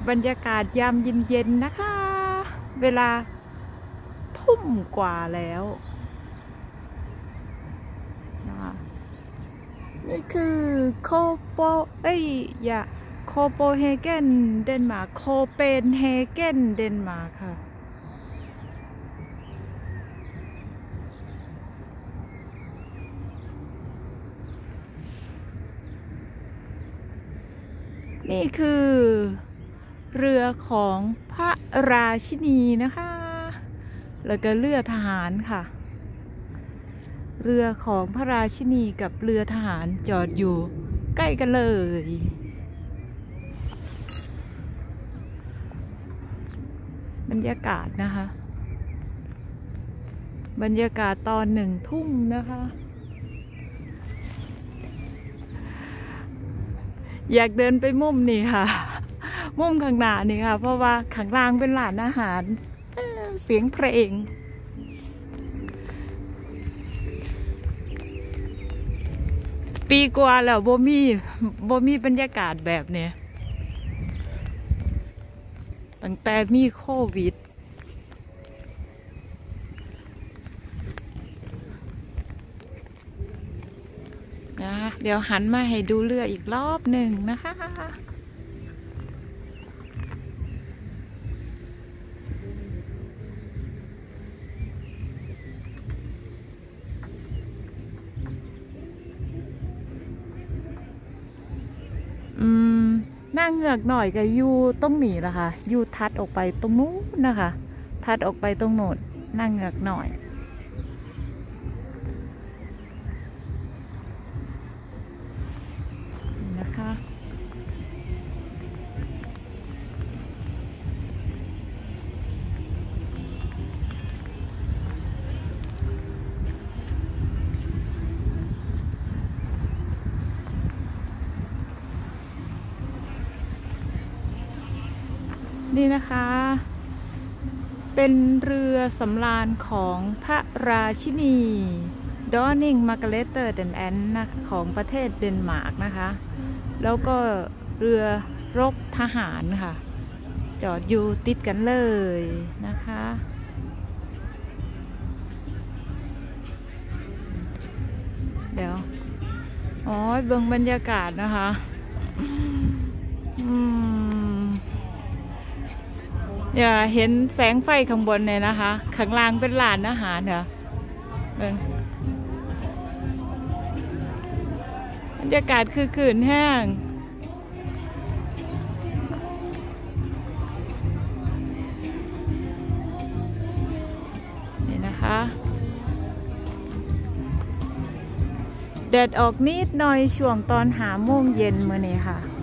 บรรยากาศยามเย็นๆนะคะเวลาทุ่มกว่าแล้วนะคะนี่คือโคโปโคโปเฮเกนเดนมาร์กโคเปนเฮเกนเดนมาร์กค่ะนี่คือเรือของพระราชินีนะคะแล้วก็เรือทหารค่ะเรือของพระราชินีกับเรือทหารจอดอยู่ใกล้กันเลยบรรยากาศนะคะบรรยากาศตอน1 ทุ่มนะคะอยากเดินไปมุมนี่ค่ะมุมข้างหน้านี่ค่ะเพราะว่าข้างล่างเป็นร้านอาหารเสียงเพลงปีกว่าแล้วบ่มีบรรยากาศแบบเนี้ยตั้งแต่มีโควิดนะเดี๋ยวหันมาให้ดูเรืออีกรอบหนึ่งนะคะหน้าเงือกหน่อยก็อยู่ตรงนี้ละค่ะอยู่ทัดออกไปตรงนู้นนะคะทัดออกไปตรงโน้นหน้าเงือกหน่อยนะคะนี่นะคะเป็นเรือสำราญของพระราชินีดอนนิงมาร์กาเร็ตเดนแอนนะของประเทศเดนมาร์กนะคะแล้วก็เรือรบทหารค่ะจอดอยู่ติดกันเลยนะคะเดี๋ยวเบิ่งบรรยากาศนะคะอย่าเห็นแสงไฟข้างบนเลยนะคะข้างล่างเป็นร้านอาหารเหรอบรรยากาศคือขื่นแห้งนี่นะคะแดดออกนิดหน่อยช่วงตอน5 โมงเย็นมื้อนี้ค่ะ